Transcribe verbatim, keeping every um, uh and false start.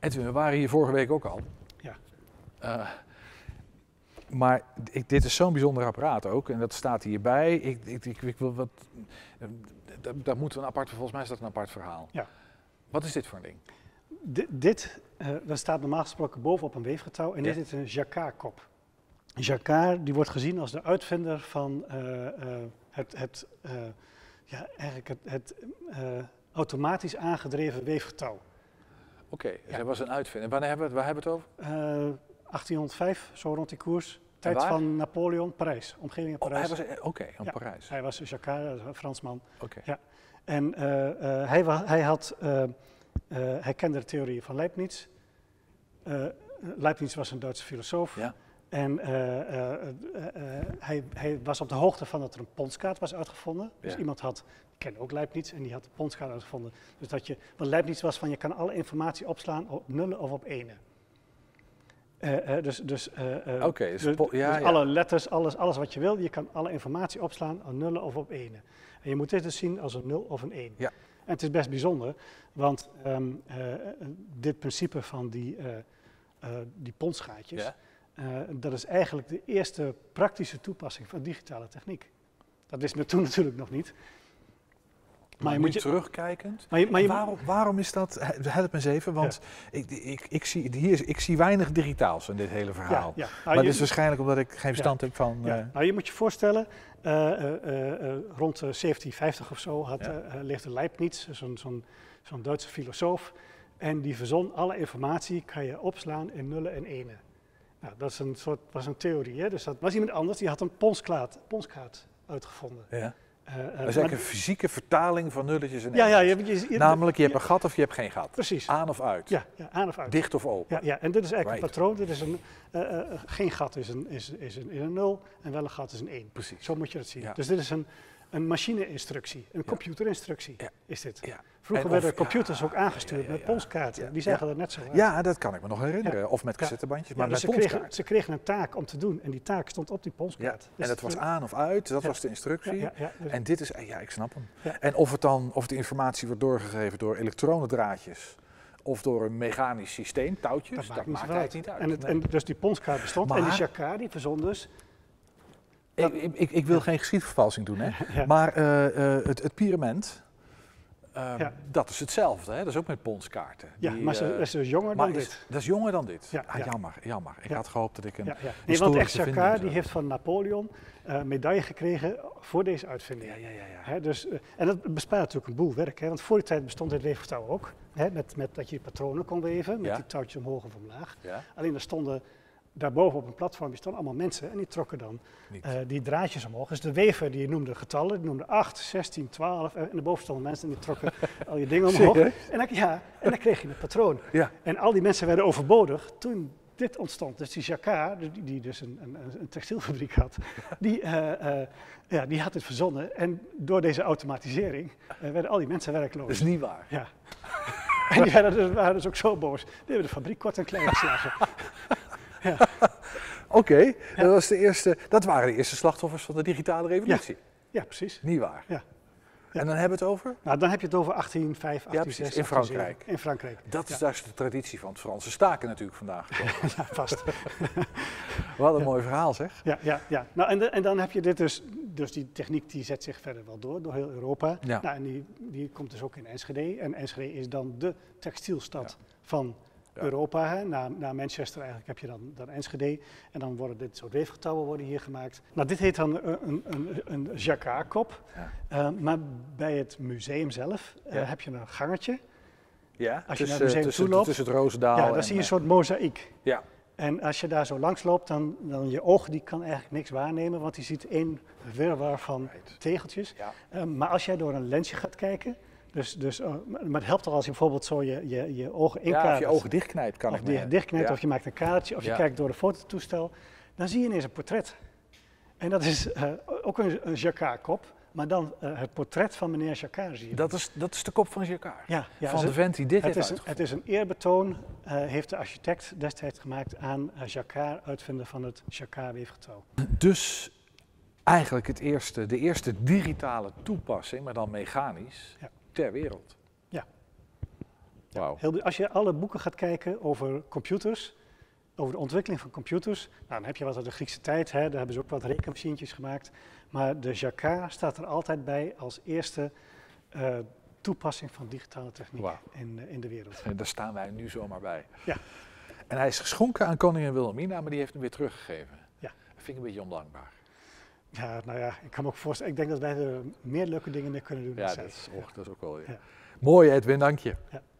Edwin, we waren hier vorige week ook al. Ja. Uh, maar ik, dit is zo'n bijzonder apparaat ook en dat staat hierbij. Ik, ik, ik, ik wil wat. Uh, daar moeten we een apart. Volgens mij is dat een apart verhaal. Ja. Wat is dit voor een ding? D dit, uh, dat staat normaal gesproken bovenop een weefgetouw en ja. dit is een Jacquard-kop. Jacquard die wordt gezien als de uitvinder van uh, uh, het, het, uh, ja, eigenlijk het, het uh, automatisch aangedreven weefgetouw. Oké, okay, dus ja. hij was een uitvinder. Wanneer hebben we het, waar hebben we het over? Uh, achttienhonderdvijf, zo rond die koers. Tijd van Napoleon, Parijs, omgeving in Parijs. Oh, Oké, okay, in ja, Parijs. Hij was Jacquard, een Fransman. Oké. Okay. Ja. En uh, uh, hij, hij, had, uh, uh, hij kende de theorie van Leibniz. Uh, Leibniz was een Duitse filosoof. Ja. En uh, uh, uh, uh, hij, hij was op de hoogte van dat er een ponskaart was uitgevonden. Dus ja. iemand had, ik ken ook Leibniz, en die had de ponskaart uitgevonden. Dus dat je, want Leibniz was van je kan alle informatie opslaan op nullen of op enen. Uh, uh, dus dus, uh, uh, okay, dus, dus, ja, dus ja. alle letters, alles, alles wat je wil, je kan alle informatie opslaan op nullen of op enen. En je moet dit dus zien als een nul of een één. Ja. En het is best bijzonder, want um, uh, dit principe van die, uh, uh, die ponsgaatjes, ja. uh, dat is eigenlijk de eerste praktische toepassing van digitale techniek. Dat wisten we toen natuurlijk nog niet. Maar, maar je moet je terugkijkend, maar je, maar je, waarom, waarom is dat, help me eens even, want ja. ik, ik, ik, zie, hier, ik zie weinig digitaals in dit hele verhaal. Ja, ja. Nou, maar je, dat is waarschijnlijk omdat ik geen verstand ja. heb van... Ja. Uh, nou, je moet je voorstellen, uh, uh, uh, rond uh, zeventien vijftig of zo had, ja. uh, leefde Leibniz, zo'n zo'n zo'n Duitse filosoof, en die verzon alle informatie kan je opslaan in nullen en enen. Nou, dat is een soort, was een theorie, hè? Dus dat was iemand anders, die had een ponskaart, ponskaart uitgevonden. Ja. Uh, uh, dat is eigenlijk een fysieke vertaling van nulletjes en ja, ja, je, je, je, Namelijk, je ja, hebt een gat of je hebt geen gat. Precies. Aan of uit. Ja, ja, aan of uit. Dicht of open. Ja, ja. En dit is eigenlijk right. een patroon. Dit is een, uh, uh, geen gat is een, is, is, een, is een nul en wel een gat is een één. Precies. Zo moet je dat zien. Ja. Dus dit is een, een machine-instructie, een ja. computerinstructie ja. is dit. Ja. Vroeger of, werden computers ja, ook aangestuurd ja, ja, ja, met ponskaarten. ja. Die zeggen ja. dat net zo uit. Ja, dat kan ik me nog herinneren. Ja. Of met cassettebandjes, ja. maar ja, met dus ze ponskaart. kregen, ze kregen een taak om te doen en die taak stond op die ponskaart. Ja. Dus en dat was aan of uit, dat ja. was de instructie. Ja, ja, ja, dus en dit is, ja, ik snap hem. Ja. En of, het dan, of de informatie wordt doorgegeven door elektronendraadjes of door een mechanisch systeem, touwtjes, dat, dat maakt eigenlijk niet uit. En, het, nee. en dus die ponskaart bestond maar, en die Jacquard die verzon dus... Ik, ik, ik wil geen geschiedvervalsing doen, hè. Ja. Maar uh, uh, het, het pyramid, uh, ja. dat is hetzelfde, hè? Dat is ook met ponskaarten. Ja, die, maar ze, uh, is dus jonger dan is, dit. Dat is jonger dan dit? Ja, ah, ja. Jammer, jammer. Ik ja. had gehoopt dat ik een ja, ja. Nee, want echt Jacquard die heeft van Napoleon een uh, medaille gekregen voor deze uitvinding. Ja, ja, ja, ja. He, dus, uh, en dat bespaart natuurlijk een boel werk, hè? Want voor die tijd bestond dit weefgetouw ook. Hè? Met, met dat je patronen kon weven, met ja. die touwtjes omhoog of omlaag. Ja. Alleen er stonden... Daarboven op een platform stonden allemaal mensen en die trokken dan uh, die draadjes omhoog. Dus de wever die noemde getallen, die noemde acht, zestien, twaalf en daarboven stonden mensen en die trokken al die dingen omhoog. En dan, ja, en dan kreeg je het patroon. Ja. En al die mensen werden overbodig toen dit ontstond. Dus die Jacquard, die, die dus een, een, een textielfabriek had, die, uh, uh, ja, die had het verzonnen. En door deze automatisering uh, werden al die mensen werkloos. Dat is niet waar. Ja. En die werden dus, waren dus ook zo boos. Die hebben de fabriek kort en klein geslagen. Ja. Oké, okay, ja. dat, dat waren de eerste slachtoffers van de digitale revolutie. Ja, ja precies. Niet waar. Ja. Ja. En dan hebben we het over? Nou, dan heb je het over achttien vijf, achttien zes. Ja, in Frankrijk. In Frankrijk. Dat is ja. dus de traditie van het Franse staken natuurlijk vandaag gekomen. Ja, vast. Wat een ja. mooi verhaal zeg. Ja, ja, ja. Nou, en, de, en dan heb je dit dus, dus die techniek die zet zich verder wel door, door heel Europa. Ja. Nou, en die, die komt dus ook in Enschede. En Enschede is dan de textielstad ja. van Ja. Europa, hè. Na, na Manchester eigenlijk heb je dan, dan Enschede en dan worden dit soort weefgetouwen worden hier gemaakt. Nou, dit heet dan een, een, een, een Jacquard-kop, ja. uh, maar bij het museum zelf uh, ja. heb je een gangetje. Ja, als tussen, je naar het museum tussen, toe loopt, tussen het Roosendaal ja, dan en, zie je een soort mozaïek. Ja. En als je daar zo langs loopt, dan, dan je oog die kan eigenlijk niks waarnemen, want die ziet één wirwar van right. tegeltjes. Ja. Uh, maar als jij door een lensje gaat kijken, Dus, dus, uh, maar het helpt al als je bijvoorbeeld zo je, je, je ogen inkadert. Ja, of je ogen dichtknijpt kan of ik die dichtknijpt, ja. Of je maakt een kaartje, of je ja. kijkt door een fototoestel. Dan zie je ineens een portret. En dat is uh, ook een, een Jacquard-kop, maar dan uh, het portret van meneer Jacquard zie je. Dat is, dat is de kop van Jacquard? Ja. ja van de vent die dit het heeft is een, Het is een eerbetoon, uh, heeft de architect destijds gemaakt aan uh, Jacquard, uitvinder van het Jacquard-weefgetouw. Dus eigenlijk het eerste, de eerste digitale toepassing, maar dan mechanisch, ja. ter wereld. Ja. Wauw. Heel, als je alle boeken gaat kijken over computers, over de ontwikkeling van computers, nou, dan heb je wat uit de Griekse tijd, hè, daar hebben ze ook wat rekenmachientjes gemaakt. Maar de Jacquard staat er altijd bij als eerste uh, toepassing van digitale techniek Wow. in, uh, in de wereld. En daar staan wij nu zomaar bij. Ja. En hij is geschonken aan koningin Wilhelmina, maar die heeft hem weer teruggegeven. Ja. Dat vind ik een beetje ondankbaar. Ja, nou ja, ik kan me ook voorstellen, ik denk dat wij er meer leuke dingen mee kunnen doen. Ja, dan dat is, zij. och, dat is ook wel weer. Ja. Mooi Edwin, dank je. Ja.